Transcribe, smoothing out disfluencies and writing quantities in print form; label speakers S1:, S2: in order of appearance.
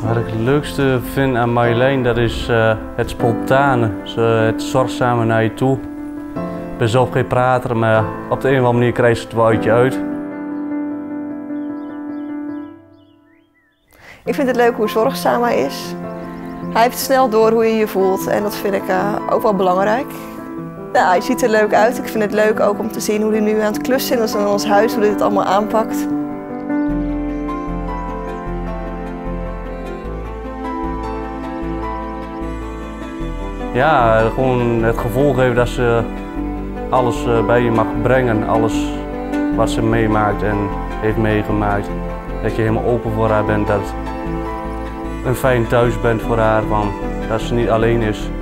S1: Wat ik het leukste vind aan Marjolein, dat is het spontane, het zorgzame naar je toe. Ik ben zelf geen prater, maar op de een of andere manier krijg je het wel uit je uit.
S2: Ik vind het leuk hoe zorgzaam hij is. Hij heeft snel door hoe je je voelt en dat vind ik ook wel belangrijk. Ja, hij ziet er leuk uit. Ik vind het leuk ook om te zien hoe hij nu aan het klussen is in ons huis, hoe hij het allemaal aanpakt.
S1: Ja, gewoon het gevoel geven dat ze alles bij je mag brengen, alles wat ze meemaakt en heeft meegemaakt. Dat je helemaal open voor haar bent, dat het een fijn thuis bent voor haar, dat ze niet alleen is.